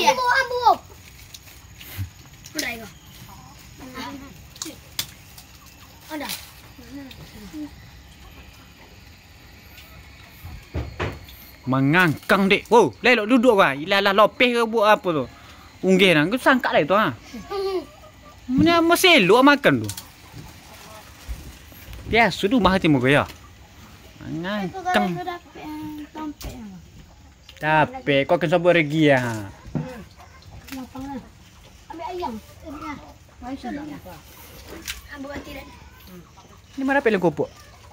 ambo. Udah iko. Ada. Mengangkang dek. Wow, lelok duduk kan. Ilalah lopeh ke buat apa tu? Unggih nang kau sangka lah itu ha. Mana masih elok makan tu. Biasa tu mah hati muka ya. Mengangkang. Tapi kau kan sabar lagi ya. Ambil ayam. Ambil tidak. Ni mana peleng kopok?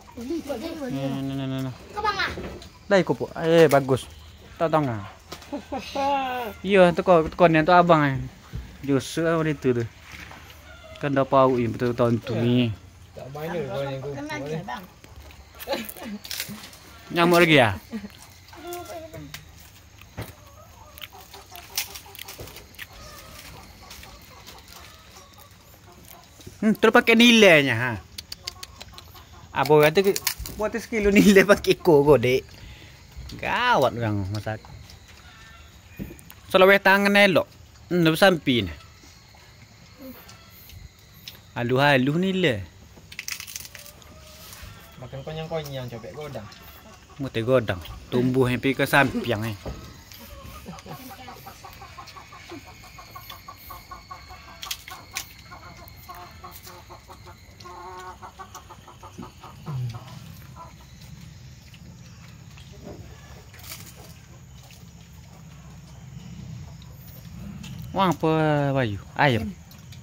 Nah. Dah kopok. Bagus. Tahu ngah. Iya, tu kau ni tu abang eh. Justru apa itu tu. Kan dah pau ini betul tahun tu ni. Tak mana kau yang kopok. Nyamuk lagi ya? Terus pakai nilainya ha. Apa kata buat sekilo nilai pakai kok dek. Gawat orang masak. Selawe tangan elok. Ndak sampai ni. Halu nilai. Makan konyang-konyang copek godang. Mute godang. Tumbuh yang pergi ke sampiang eh. Wang apa Bayu? Ayam.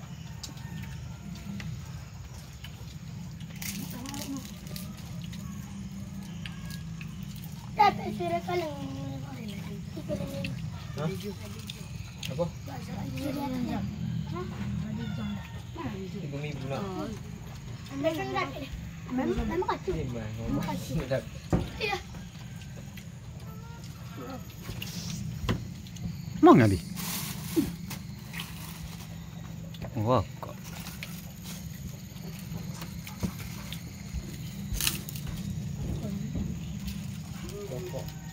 Tapi sudah kalau Apa? 3 minggu nak. Memang kacau. Sedap. Mau ngabi? Wah, kok. Rokok.